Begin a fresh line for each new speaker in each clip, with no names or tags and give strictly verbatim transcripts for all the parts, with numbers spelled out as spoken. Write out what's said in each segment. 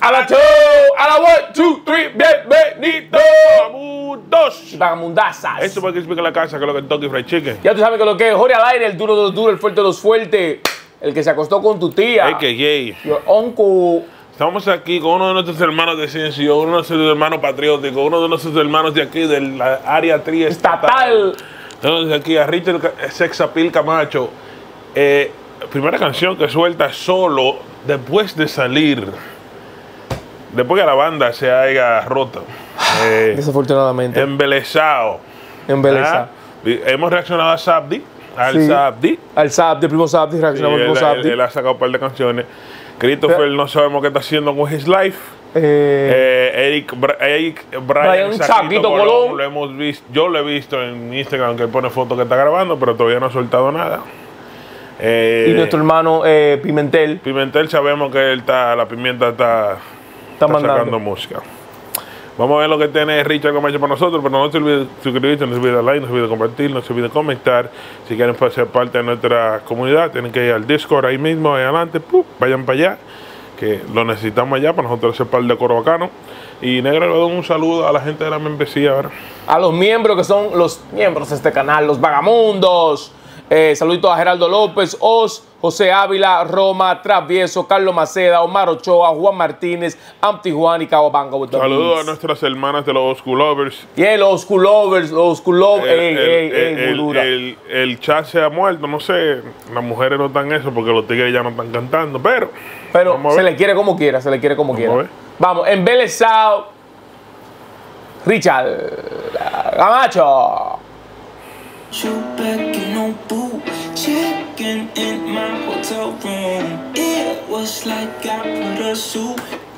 A la show, a la one, two, three, bienvenidos. Vagabundos.
Vagabundazas.
Esto para que explique la casa que es lo que es Kentucky Fried Chicken.
Ya tú sabes que lo que es Jorge al aire, el duro de los duros, el fuerte de los fuertes, el que se acostó con tu tía.
Es que gay.
Your uncle.
Estamos aquí con uno de nuestros hermanos de ciencia, uno de nuestros hermanos patrióticos, uno de nuestros hermanos de aquí, de la área triestatal. Entonces aquí a Richard Sexapil Camacho. Eh, primera canción que suelta solo después de salir. Después que la banda se haya roto. Eh,
Desafortunadamente.
Embelesado.
Embelesado.
Hemos reaccionado a Sabdi. Al
Sí.
Sabdi.
Al Sabdi, el primo Sabdi, reaccionamos al
Él,
primo
él,
Sabdi.
él ha sacado un par de canciones. Christopher
Pero-
no sabemos qué está haciendo con His Life.
Eh,
Eh, Eric, Bra- Eric Brian,
Brian
Saquito
Saquito
Colón,
Colón.
lo hemos visto, yo lo he visto en Instagram que él pone fotos que está grabando, pero todavía no ha soltado nada. Eh,
y nuestro hermano eh, Pimentel
Pimentel sabemos que él está, la pimienta está,
está
está
mandando.
sacando música. Vamos a ver lo que tiene Richard Camacho para nosotros, pero no se olvide suscribirse, no se olvide like, no se olvide compartir, no se olvide comentar. Si quieren ser parte de nuestra comunidad, tienen que ir al Discord ahí mismo, ahí adelante, ¡pum! Vayan para allá, que lo necesitamos allá para nosotros hacer par de coro bacano. Y Negra, le doy un saludo a la gente de la membresía ahora.
A los miembros que son los miembros de este canal, los vagamundos. Eh, saludito a Geraldo López, Oz, José Ávila, Roma, Travieso, Carlos Maceda, Omar Ochoa, Juan Martínez, Amti Juan y Cabo with the
Saludos a
beats.
nuestras hermanas de los School Lovers.
Yeah, los school lovers, los school lovers,
El,
ey,
el-
ey, ey,
el-
muy
el-
dura.
el- el chat se ha muerto, no sé, las mujeres no están eso porque los tigres ya no están cantando, pero
Pero
vamos a
se
ver.
le quiere como quiera, se le quiere como
Vamos
quiera.
a ver.
Vamos, embelesado. Richard Camacho.
You back in no boo, checking in my hotel room. It was like I put a suit.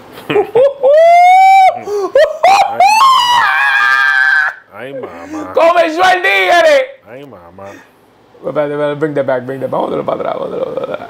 Ay, mamá.
Comenzó el tigre.
Ay, mamá.
Espérate, espérate, bring that back, bring that back. Vámonos para atrás, vámonos para atrás.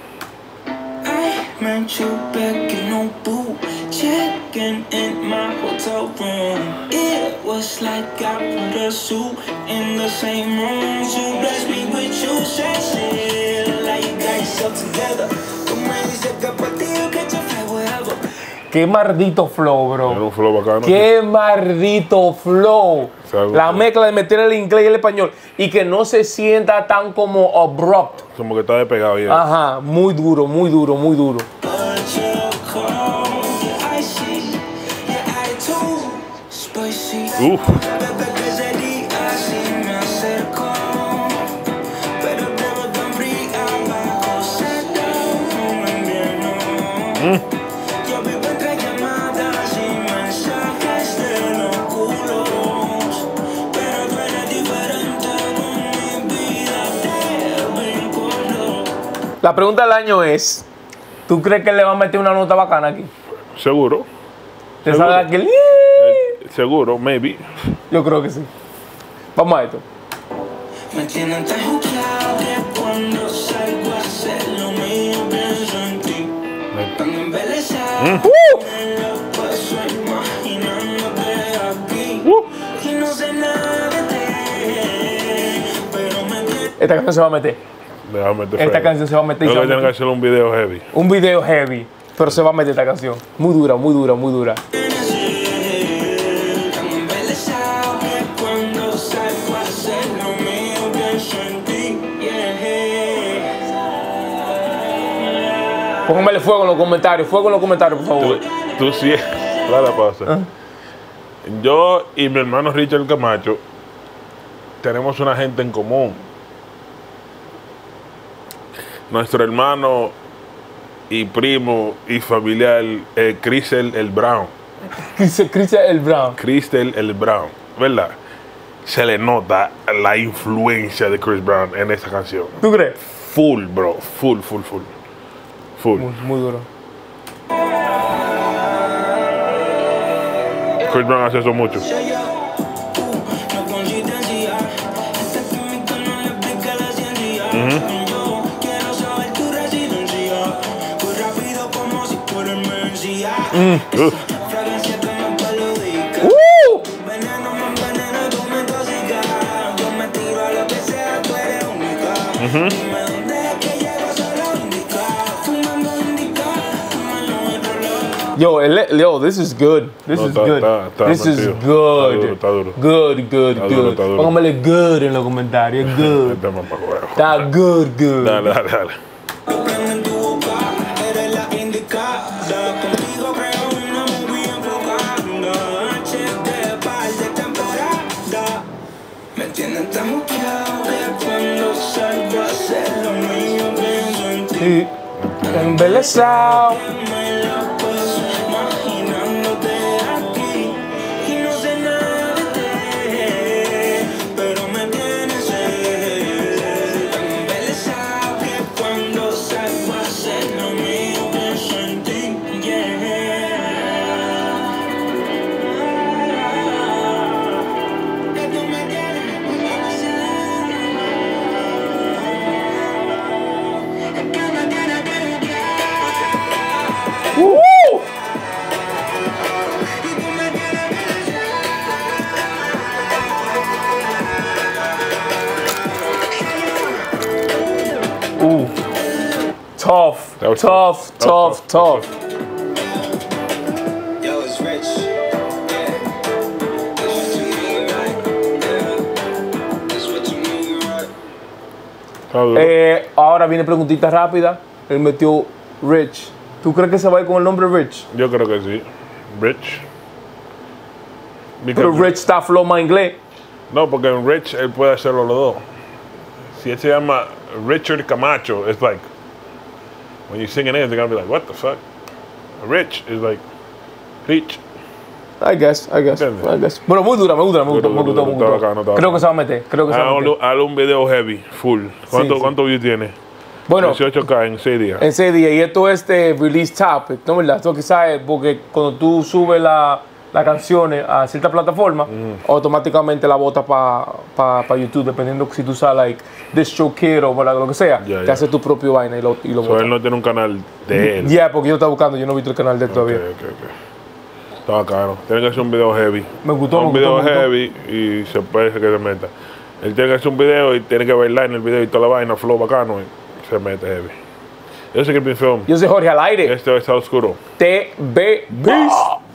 I meant you back in no boo, checking in my hotel room. It was like I put a suit in the same room. You blessed me with you, sexy, like you got yourself together. Como dice que por ti you get your fly wherever.
Qué maldito flow,
Era
bro.
un flow bacano.
Qué maldito flow.
Salud.
La mezcla de meter el inglés y el español y que no se sienta tan como abrupt.
Como que está despegado ya.
Ajá, muy duro, muy duro, muy duro.
But you're cold, yeah, I see your attitude, spicy.
Uf.
Bebé que ese día sí me acercó, pero debo tan fría bajo cero como invierno. Yo vivo entre llamadas y mensajes de los culos, pero tú eres diferente con mi vida de vínculo.
La pregunta del año es, ¿tú crees que le va a meter una nota bacana aquí?
Seguro.
¿Te
Seguro.
sale aquel?
Eh, seguro, maybe.
Yo creo que sí. Vamos a esto.
Me tienen tan juqueado que cuando salgo a hacer lo mío pienso en ti. Tan embelesado, me lo paso imaginándote aquí.
Uh.
Y no sé nada de ti, pero me tiene.
Esta canción se va a meter.
Déjame meter
Esta
feo.
canción se va a meter y
Creo
se va
que
a
tienen que
meter.
hacer un video heavy.
Un video heavy, pero se va a meter esta canción. Muy dura, muy dura, muy dura.
Tan embelesado que cuando salgo a hacer lo mío pienso en ti. Yeah.
Pónganmele fuego en los comentarios, fuego en los comentarios, por
Tú,
favor.
tú sí. Dale pausa.
Ah.
Yo y mi hermano Richard Camacho tenemos una gente en común. Nuestro hermano y primo y familiar, eh, Cristel el Brown.
Chris, Chris el Brown.
Cristel el Brown, ¿verdad? Se le nota la influencia de Chris Brown en esta canción.
¿Tú crees?
Full, bro. Full, full, full. Full.
Muy, muy duro.
Chris Brown hace eso mucho.
Soy yo, uh, no consistencia. Esta química no le explica la ciencia. Yo quiero saber tu residencia. Muy rápido como si fuera inmensidad.
Uf.
Fragancia que me peludica.
¡Uh!
Veneno me envenena, tú me intoxicas. Yo me tiro a lo que sea, tú eres única. Dime dónde es que llego, solo indica. Fumando indica, fumando otro lado.
Yo, el, yo, this is good. This
No,
is
está-
good.
está- está
this is
metido.
good.
Está duro, está duro.
Good, good,
Está
good.
duro, está duro.
Póngamele good en los comentarios. Good.
Este es más para huevo.
Está good, good.
Dale, dale, dale.
Prende en tu boca, eres la indicada. Contigo creo una movie enfocada. Noches de par de temporada. Me tienen tan buqueado que cuando salgo a hacer lo mío pienso en ti.
Sí. Embelesado.
Me la paso imaginándote aquí. Y no sé nada de ti, pero me tienes tan embelesado que cuando salgo a hacer lo mío pienso en ti. Yeah. Que tú me tienes embelesado. Es que me tienes bien, yeah.
Woo! Ooh. Tough,
That was
tough,
tough.
tough,
That was
tough.
Yo, it's rich. Yeah. That's what you mean, right? Yeah. That's what you mean, right?
Está duro.
Eh, ahora viene preguntita rápida. Él metió Rich. ¿Tú crees que se va a ir con el nombre Rich?
Yo creo que sí. Rich.
Pero
Because-
Rich está flow más inglés.
No, porque en Rich él puede hacerlo los dos. Si él se llama Richard Camacho, it's like, when you sing it in, they're gonna be like, what the fuck? Rich is like, Rich.
I guess, I guess,
Entiende.
I guess. Bueno, muy dura, me gusta, me gusta,
Duro,
me gusta,
duro,
me
está
gusta.
bacano, está
Creo
bacano.
que se va a meter, creo que se va a meter.
Hazle hazle un video heavy, full. ¿Cuánto,
sí.
¿cuánto views tiene?
Bueno,
dieciocho K en seis días.
en ese día, y esto es de release topic, ¿no verdad? Esto quizás es porque cuando tú subes la, las canciones a cierta plataforma,
Mm.
automáticamente la bota para pa, pa YouTube, dependiendo si tú sabes, like, this show kid o lo que sea,
Ya,
te
ya.
hace tu propio vaina y lo, y lo
So,
botas.
él no tiene un canal de él.
Ya, porque yo estaba buscando, yo no he visto el canal de él todavía.
Ok, ok, ok. Estaba caro. Tiene que hacer un video heavy.
Me gustó,
Un
me
video
gustó, me gustó.
heavy y se puede que se meta. Él tiene que hacer un video y tiene que bailar en el video y toda la vaina, flow bacano y se mete heavy. Yo soy Crippin Film.
Yo soy Jorge al aire.
Este está oscuro.
T V. Peace.